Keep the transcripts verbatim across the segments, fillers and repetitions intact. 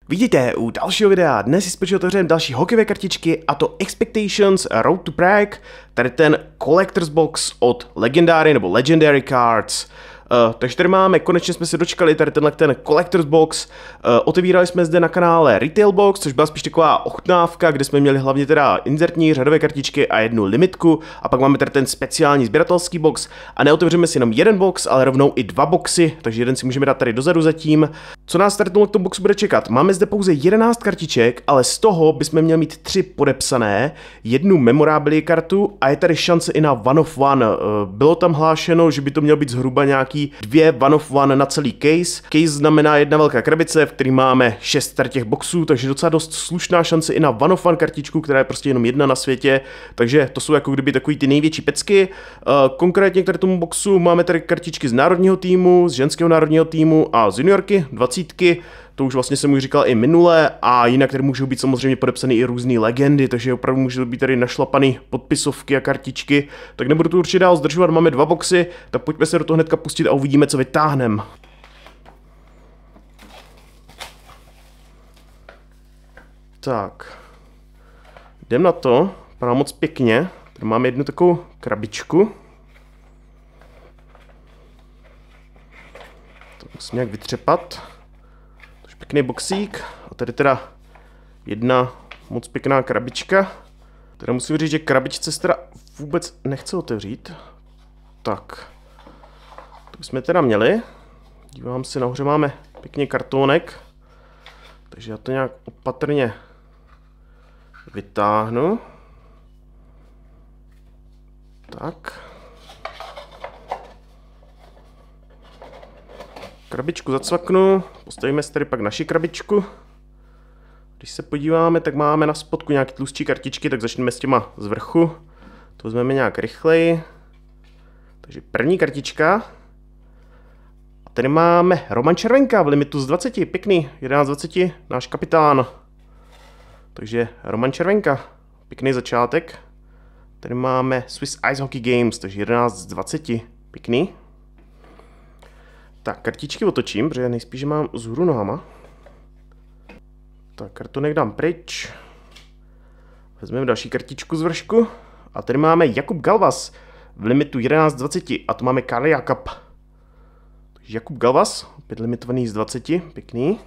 Vidíte u dalšího videa, dnes si společně otevřeme další hokejové kartičky a to Expectations Road to Prague, tady ten Collector's Box od Legendary nebo Legendary Cards. Uh, takže tady máme, konečně jsme se dočkali tady tenhle ten Collector's Box, uh, otevírali jsme zde na kanále Retail Box, což byla spíš taková ochutnávka, kde jsme měli hlavně teda inzertní řadové kartičky a jednu limitku a pak máme tady ten speciální sběratelský box a neotevřeme si jenom jeden box, ale rovnou i dva boxy, takže jeden si můžeme dát tady dozadu zatím. Co nás tady k tomu boxu bude čekat? Máme zde pouze jedenáct kartiček, ale z toho bychom měli mít tři podepsané, jednu memorabilia kartu a je tady šance i na one of one. Uh, bylo tam hlášeno, že by to mělo být zhruba nějaký dvě one of one na celý case. Case znamená jedna velká krabice, v který máme šest tady těch boxů, takže docela dost slušná šance i na one of one kartičku, která je prostě jenom jedna na světě, takže to jsou jako kdyby takový ty největší pecky. Konkrétně k tady tomu boxu máme tady kartičky z národního týmu, z ženského národního týmu a z juniorky, dvacítky. To už vlastně jsem už říkal i minule a jinak tady můžou být samozřejmě podepsané i různé legendy, takže opravdu můžou být tady našlapaný podpisovky a kartičky. Tak nebudu tu určitě dál zdržovat, máme dva boxy, tak pojďme se do toho hnedka pustit a uvidíme, co vytáhneme. Tak, jdem na to, vypadá moc pěkně. Tady máme jednu takovou krabičku. To musím nějak vytřepat. Pěkný boxík a tady teda jedna moc pěkná krabička. Teda musím říct, že krabičce se teda vůbec nechce otevřít. Tak, to bychom teda měli. Dívám se, nahoře máme pěkně kartónek. Takže já to nějak opatrně vytáhnu. Tak. Krabičku zacvaknu, postavíme si tady pak naši krabičku. Když se podíváme, tak máme na spodku nějaké tlustší kartičky, tak začneme s těma z vrchu. To vezmeme nějak rychleji. Takže první kartička. A tady máme Roman Červenka v limitu z dvaceti, pěkný, jedenáct dvacet, náš kapitán. Takže Roman Červenka, pěkný začátek. Tady máme Swiss Ice Hockey Games, takže jedenáct dvacet, pěkný. Tak, kartičky otočím, protože nejspíš mám vzhůru nohama. Tak, kartonek dám pryč. Vezmeme další kartičku z vršku. A tady máme Jakub Galvas v limitu jedenáct dvacet a tu máme Carlia Cup. Takže Jakub Galvas, opět limitovaný z dvaceti, pěkný.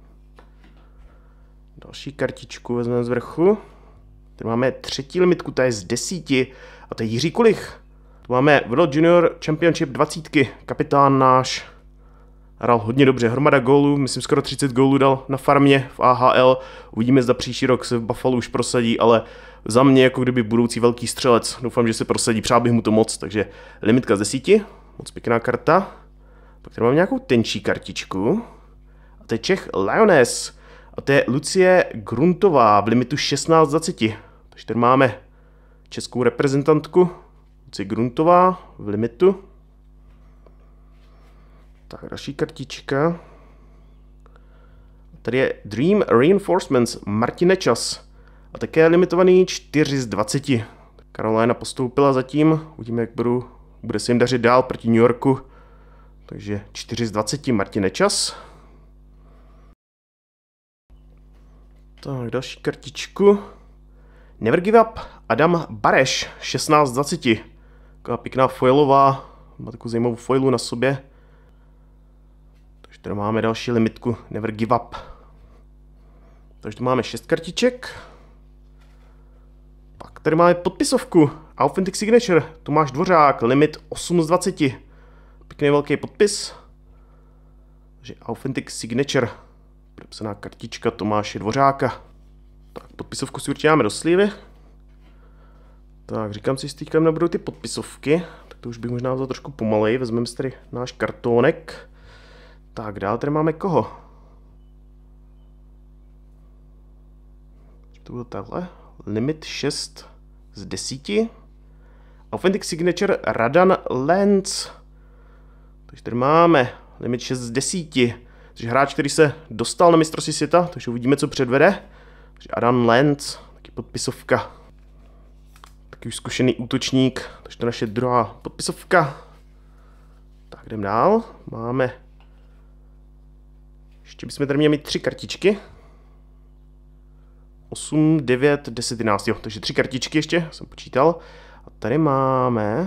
Další kartičku vezmeme z vrchu. Tady máme třetí limitku, ta je z desíti a to je Jiří Kulich. Tu máme World Junior Championship dvacet, kapitán náš. Hrál hodně dobře, hromada gólů, myslím skoro třicet gólů dal na farmě v A H L. Uvidíme, zda příští rok se v Buffalo už prosadí, ale za mě jako kdyby budoucí velký střelec. Doufám, že se prosadí, přál bych mu to moc, takže limitka z desíti, moc pěkná karta. Pak tady mám nějakou tenčí kartičku. A to je Čech Lioness. A to je Lucie Gruntová v limitu šestnáct dvacet. Takže tady máme českou reprezentantku Lucie Gruntová v limitu. Tak, další kartička. Tady je Dream Reinforcements Martin Nečas. A také limitovaný čtyři z dvaceti. Carolina postoupila zatím. Uvidíme, jak budu, bude se jim dařit dál proti New Yorku. Takže čtyři z dvaceti Martin Nečas. Tak, další kartičku. Never Give Up Adam Bareš šestnáct dvacet. Taková pěkná foilová. Má takovou zajímavou foilu na sobě. Tady máme další limitku Never Give Up. Takže tu máme šest kartiček. Pak tady máme podpisovku Authentic Signature. Tomáš Dvořák, limit osm z dvaceti. Pěkný velký podpis. Takže Authentic Signature. Podepsaná kartička Tomáše Dvořáka. Tak, podpisovku si určitě dáme do slívy. Tak, říkám si, jestli teďka nebudou ty podpisovky. Tak to už bych možná vzal trošku pomalej. Vezmeme si tady náš kartónek. Tak, dál tady máme koho? To bylo takhle. Limit šest z desíti. Authentic Signature Radan Lenz. Takže tady máme limit šest z desíti. Takže hráč, který se dostal na mistrovství světa, takže uvidíme, co předvede. Takže Radan Lenz, taky podpisovka. Taky už zkušený útočník. Takže to naše druhá podpisovka. Tak, jdem dál. Máme... Ještě bychom tady měli mít tři kartičky. osm, devět, deset, jedenáct, jo, takže tři kartičky ještě, jsem počítal. A tady máme...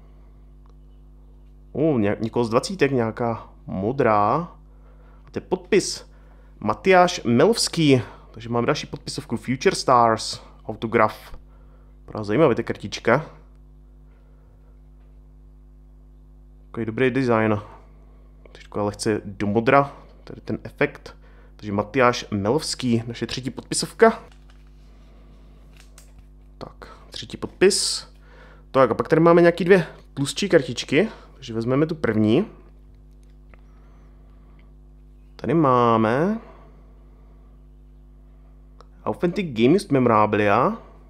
Uh, někoho z dvacítek, nějaká modrá. A to je podpis. Matyáš Melovský. Takže máme další podpisovku. Future Stars. Autograf. Právě zajímavá ta kartička. Takový dobrý design. Takže taková lehce do modra. Tady ten efekt. Takže Matyáš Melovský. Naše třetí podpisovka. Tak, třetí podpis. Tak a pak tady máme nějaký dvě tlustší kartičky. Takže vezmeme tu první. Tady máme Authentic Games Memorabilia.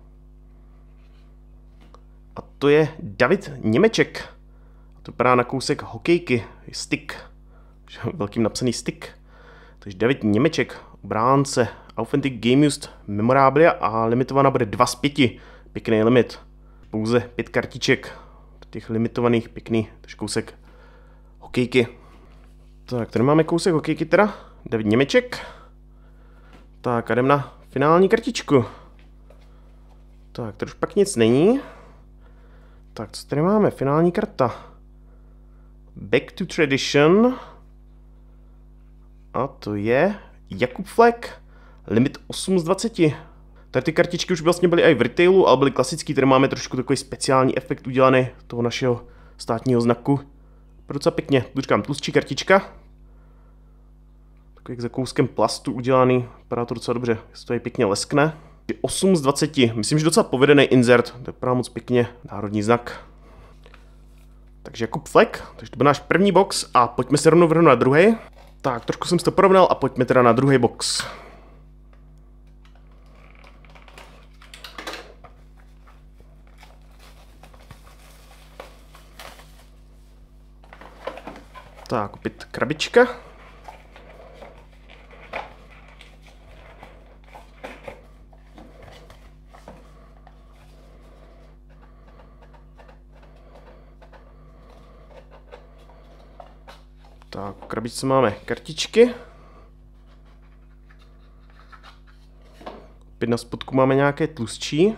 A to je David Němeček. A to vypadá na kousek hokejky. Stick. Velkým napsaný stick. Takže David Němeček, obránce. Authentic Game Used Memorabilia a limitovaná bude dva z pěti. Pěkný limit. Pouze pět kartiček. Těch limitovaných, pěkný. Takže kousek hokejky. Tak, tady máme kousek hokejky teda. David Němeček. Tak a jdem na finální kartičku. Tak, tady už pak nic není. Tak, co tady máme? Finální karta. Back to Tradition. A to je Jakub Flek. Limit osm z dvaceti. Tady ty kartičky už vlastně byly i v retailu, ale byly klasický. Tady máme trošku takový speciální efekt udělaný toho našeho státního znaku. Docela pěkně. Tu říkám tlustší kartička. Takový jak za kouskem plastu udělaný. Vypadá to docela dobře. Se to tady pěkně leskne. osm z dvaceti. Myslím, že docela povedený insert. To vypadá moc pěkně. Národní znak. Takže Jakub Flek. Takže to byl náš první box a pojďme se rovnou vrhnout na druhý. Tak, trošku jsem si to porovnal a pojďme teda na druhý box. Tak, opět krabička. Tak, v krabičce máme kartičky. Opět na spodku máme nějaké tlustší.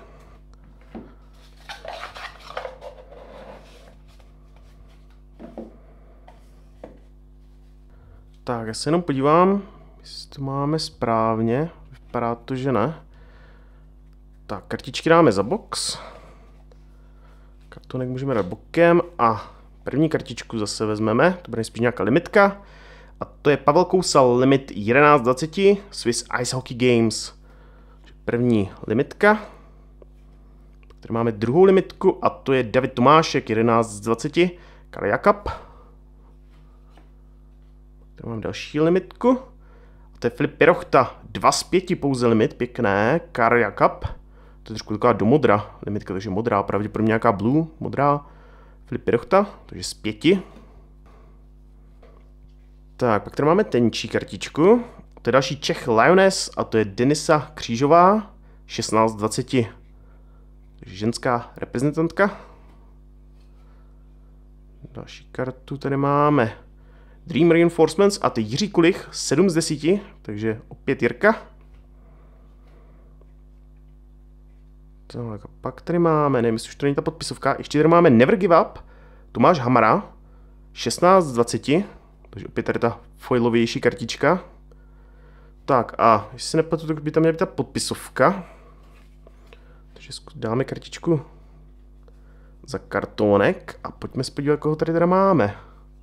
Tak, já se jenom podívám, jestli to máme správně. Vypadá to, že ne. Tak, kartičky dáme za box. Kartonek můžeme dát bokem a první kartičku zase vezmeme. To bude spíš nějaká limitka. A to je Pavel Kousal, limit jedenáct z dvaceti, Swiss Ice Hockey Games. První limitka. Tady máme druhou limitku a to je David Tomášek, jedenáct z dvaceti, Karja Cup. Tady mám další limitku. A to je Filip Pirochta. dva z pěti pouze limit. Pěkné. Karja Cup. To je trošku taková do modra limitka, takže modrá. Pravděpodobně nějaká blue. Modrá. Filip Pirochta. Takže z pěti. Tak, pak tady máme tenčí kartičku. To je další Čech Lioness. A to je Denisa Křížová. šestnáct z dvaceti. Takže ženská reprezentantka. Další kartu tady máme Dream Reinforcements a to je Jiří Kulich, sedm z deseti, takže opět Jirka. Tak a pak tady máme, nevím, jestli už to není ta podpisovka, ještě tady máme Never Give Up, Tomáš Hamara, šestnáct z dvaceti, takže opět tady ta foilovější kartička. Tak a jestli se nepletu, tak by tam měla být ta podpisovka. Takže dáme kartičku za kartonek a pojďme se podívat, koho tady teda máme.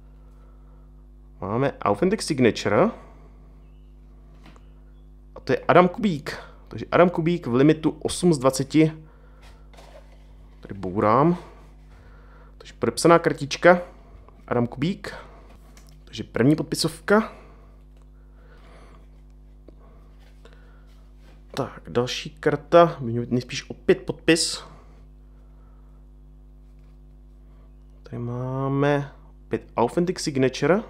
Máme Authentic Signature. A to je Adam Kubík. Takže Adam Kubík v limitu osm z dvaceti. Tady bourám. Takže podepsaná kartička. Adam Kubík. Takže první podpisovka. Tak, další karta. By měl být nejspíš opět podpis. Tady máme opět Authentic Signature.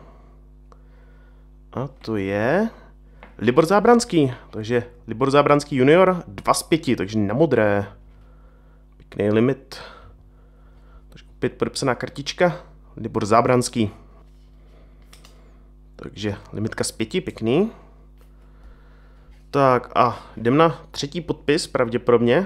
A to je Libor Zábranský. Takže Libor Zábranský junior dva z pěti, takže na modré. Pěkný limit. Takže opět podepsaná kartička. Libor Zábranský. Takže limitka z pěti, pěkný. Tak a jdem na třetí podpis pravděpodobně.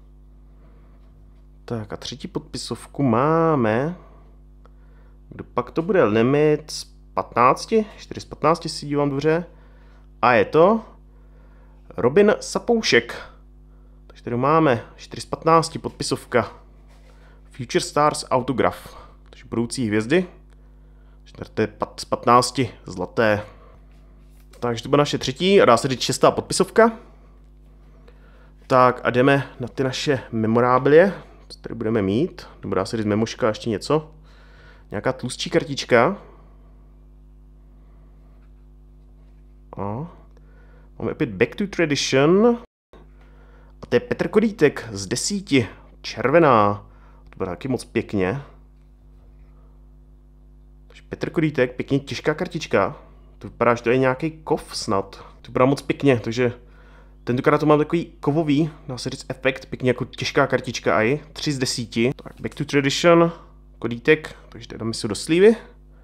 Tak a třetí podpisovku máme. Kdo pak to bude? Limit z patnácti? čtyři z patnácti si dívám dobře. A je to Robin Sapoušek. Takže tady máme čtyři z patnácti podpisovka. Future Stars autograf. Takže budoucí hvězdy. To je z patnácti zlaté. Takže to byla naše třetí a dá se říct šestá podpisovka. Tak a jdeme na ty naše memoráblie. Co tady budeme mít? Nebo dá se říct memoška, ještě něco. Nějaká tlustší kartička. A máme opět Back to Tradition. A to je Petr Kodítek z desíti. Červená. To bude taky moc pěkně. Takže Petr Kodítek, pěkně těžká kartička. To vypadá, že to je nějaký kov snad. To vypadá moc pěkně, takže tentokrát to mám takový kovový, dá se říct efekt, pěkně jako těžká kartička aj. tři z desíti. Tak Back to Tradition. Kodítek, takže tady dáme si do slívy.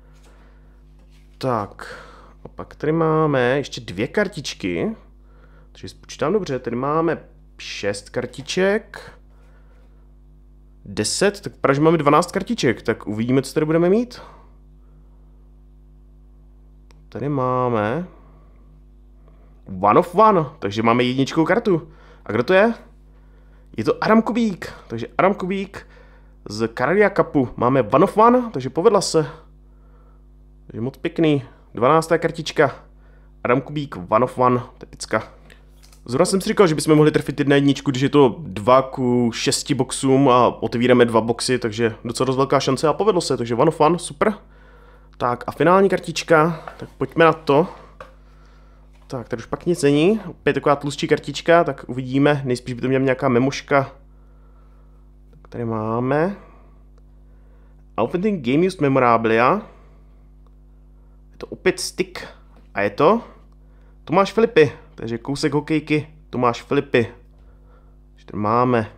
Tak, a pak tady máme ještě dvě kartičky. Takže spočítám dobře, tady máme šest kartiček. deset, tak vypadá, že máme dvanáct kartiček, tak uvidíme, co tady budeme mít. Tady máme One of One, takže máme jedničkou kartu. A kdo to je? Je to Adam Kubík, takže Adam Kubík z Karlia Cupu. Máme One of One, takže povedla se. Takže moc pěkný. dvanáctá kartička. Adam Kubík, One of One, typická. Zrovna jsem si říkal, že bychom mohli trefit jedna jedničku, když je to dva ku šesti boxům a otevíráme dva boxy, takže docela dost velká šance a povedlo se, takže One of One, super. Tak a finální kartička, tak pojďme na to. Tak, tady už pak nic není, opět taková tlustší kartička, tak uvidíme, nejspíš by to měla nějaká memoška. Tak tady máme Authentic Game Used Memorabilia. Je to opět stick a je to Tomáš Filipy, takže kousek hokejky Tomáš Filipy. Takže tady máme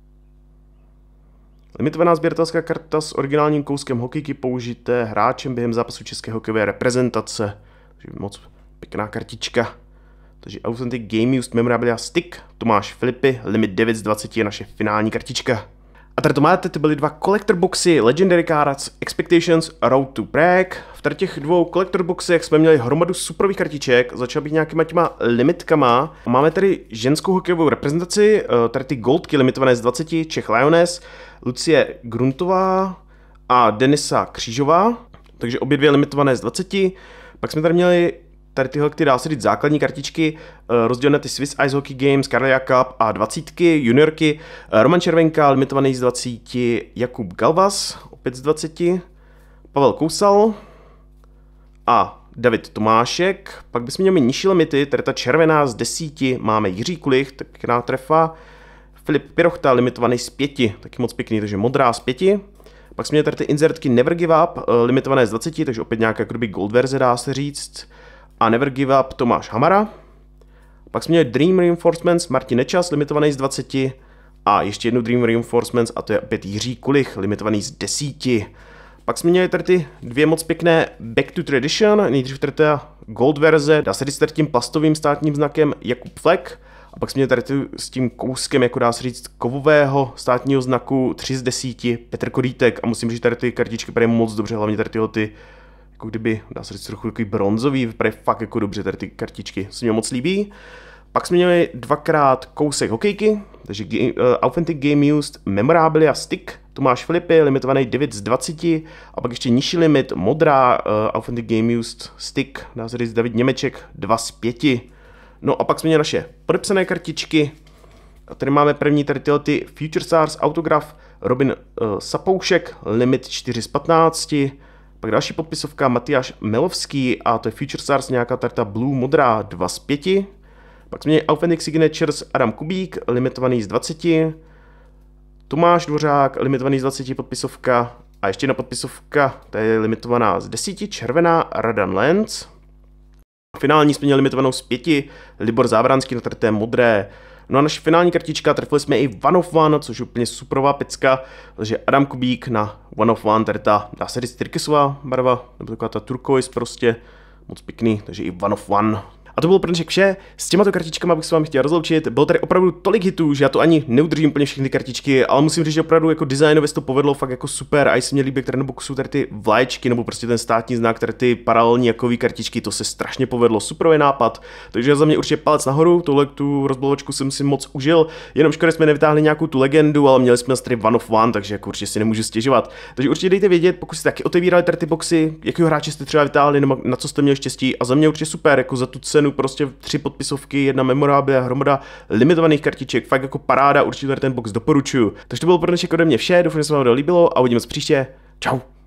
limitovaná sběratelská karta s originálním kouskem hokejky použité hráčem během zápasu české hokejové reprezentace. Takže moc pěkná kartička. Takže Authentic Game Used Memorabilia Stick, Tomáš Filipy, limit devět z dvaceti je naše finální kartička. A tady to máte, to byly dva collector boxy Legendary Cards Expectations Road to Prague. V tady těch dvou collector boxech jsme měli hromadu superových kartiček, začal být nějakýma těma limitkama. Máme tady ženskou hokejovou reprezentaci, tady ty goldky limitované z dvaceti, Czech Lioness, Lucie Gruntová a Denisa Křížová, takže obě dvě limitované z dvaceti. Pak jsme tady měli tady tyhle, ty dá se říct základní kartičky, rozdělené ty Swiss Ice Hockey Games, Karlia Cup a dvacítky, juniorky, Roman Červenka, limitovaný z dvaceti, Jakub Galvas, opět z dvaceti, Pavel Kousal a David Tomášek. Pak bychom měli nižší limity, tady ta červená z desíti, máme Jiří Kulich, taká trefa, Filip Pirochta, limitovaný z pěti, taky moc pěkný, takže modrá z pěti. Pak jsme měli tady ty insertky Never Give Up, limitované z dvaceti, takže opět nějaká jako Gold verze, dá se říct. A Never Give Up Tomáš Hamara. Pak jsme měli Dream Reinforcements Martin Nečas, limitovaný z dvaceti. A ještě jednu Dream Reinforcements a to je opět Jiří Kulich, limitovaný z desíti. Pak jsme měli tady ty dvě moc pěkné Back to Tradition, nejdřív tady ta Gold verze, dá se říct tady tím plastovým státním znakem Jakub Fleck. A pak jsme měli tady ty, s tím kouskem, jako dá se říct, kovového státního znaku tři z desíti Petr Kodítek. A musím říct, tady ty kartičky vypadají moc dobře, hlavně tady tyhle ty, jako kdyby, dá se říct, trochu takový bronzový, vypadají fakt jako dobře tady ty kartičky, se mi moc líbí. Pak jsme měli dvakrát kousek hokejky, takže uh, Authentic Game Used Memorabilia Stick, Tomáš Filipy, limitovaný devět z dvaceti, a pak ještě nižší limit, modrá uh, Authentic Game Used Stick, dá se říct David Němeček, dva z pěti. No a pak jsme měli naše podepsané kartičky, a tady máme první tady tyhle ty Future Stars autograf, Robin uh, Sapoušek, limit čtyři z patnácti, pak další podpisovka Matyáš Melovský, a to je Future Stars nějaká tarta Blue modrá, dva z pěti. Pak jsme měli Authentic Signatures Adam Kubík, limitovaný z dvaceti, Tomáš Dvořák, limitovaný z dvaceti podpisovka, a ještě jedna podpisovka, ta je limitovaná z deseti, červená, Radan Lenz. Finální jsme měli limitovanou z pěti, Libor Zábranský na té modré. No a naše finální kartička, trefili jsme i One of One, což je úplně superová pecka, takže Adam Kubík na One of One, tady ta, dá se říct, tyrkysová barva, nebo taková ta turquoise prostě, moc pěkný, takže i One of One. A to bylo pro dnešek vše. S těmato kartičkami bych se vám chtěl rozloučit. Bylo tady opravdu tolik hitů, že já to ani neudržím úplně všechny kartičky, ale musím říct, že opravdu jako designově se to povedlo fakt jako super. A jestli mě líbí k Trendboxu tady ty vlaječky nebo prostě ten státní znak, tady ty paralelní jakový kartičky, to se strašně povedlo, superový nápad. Takže za mě určitě palec nahoru, tohle tu rozbalovačku jsem si moc užil. Jenom škoda, jsme nevytáhli nějakou tu legendu, ale měli jsme tady one of one, takže jako určitě si nemůžu stěžovat. Takže určitě dejte vědět, pokud jste taky otevírali tady ty boxy, jakého hráče jste třeba vytáhli nebo na co jste měli štěstí. A za mě určitě super, jako za tu cenu prostě tři podpisovky, jedna memorabilia, hromada limitovaných kartiček, fakt jako paráda, určitě tady ten box doporučuju. Takže to bylo pro dnešek ode mě vše, doufám, že se vám to líbilo a uvidíme se příště. Čau.